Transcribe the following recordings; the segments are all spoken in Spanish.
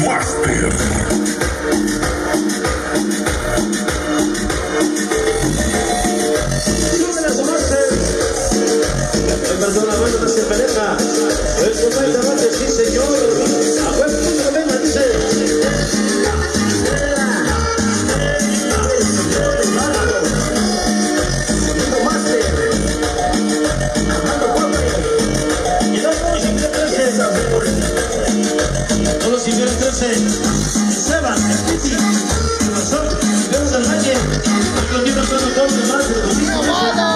Master. Perdóname, no se pareja. El cometa bate, sí señor. A buen punto, venga, dice. Todos si quieren 13. Esteban, el Titi, el Razón, Pedro del Valle, el Clotino Antonio Gómez, más de los mismos.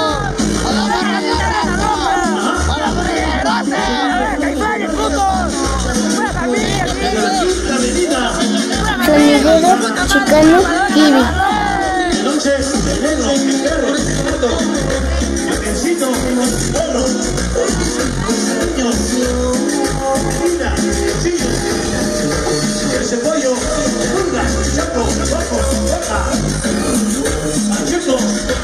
Sonidero Chicano TV. Entonces, el negro, el perro, el gato, el pencito, el perro, el niño, Linda, el chillo, el cebollo, el lunga, el chapo, el guapo, el guapa, el chico,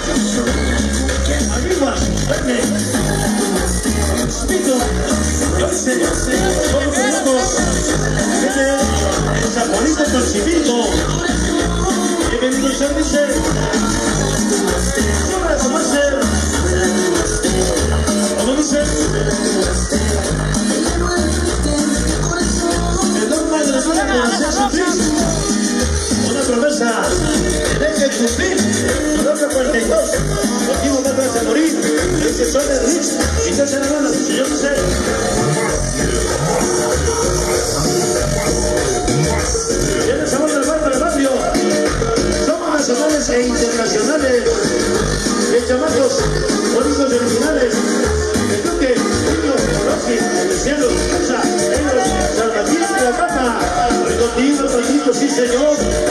arriba, verde, Spito, Joyce, todos juntos, los abuelitos del chivito. Bienvenidos a dice. Sobra como hacer. Como dice. El dogma de la vida por hacer sufrir. Una promesa que deje cumplir. Colombia 42. Motivo no te hace morir. Es que son de Rich. Y te hacen la mano, señor José. Viene el sabor del barrio del barrio. Nacionales e internacionales, de chamacos, bonitos y originales, el Duque, Niño, Rocky, el Cielo, Casa, Ellos, Salvatierra y la Papa, Recotino, Tronito, sí señor.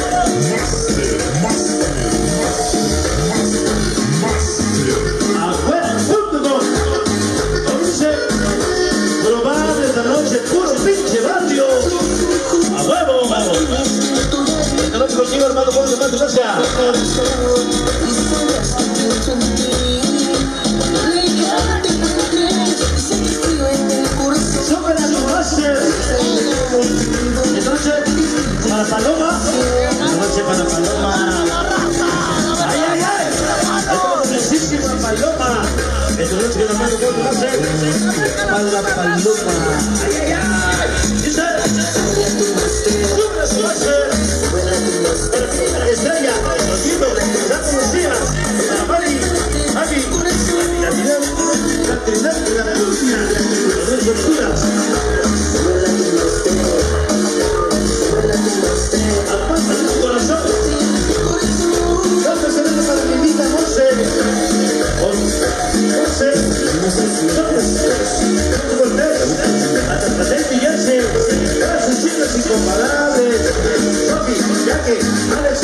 Afuera.com, comience, probar esta noche, puro pinche barrio, a huevo, vamos. Esta noche contigo, hermano, por demás, gracias. Super Master. Esta noche para Paloma. Esta noche para Paloma. Ay, ay, ay. Esta Paloma. Esta noche que nos mando por demás. Para la Paloma. Ay, ay, ay. Dice. Super Master. Estrella, Rosito, ya conocías, la Mari, Magi, la Trinidad, la Trinidad, la Lucía, las Venturas. Aguanta tu corazón. ¿Dónde se ve para mi vida, Monse? Monse, hasta Tati Yance, para sus chicas incomparables. Sofi, Yaque, Alex.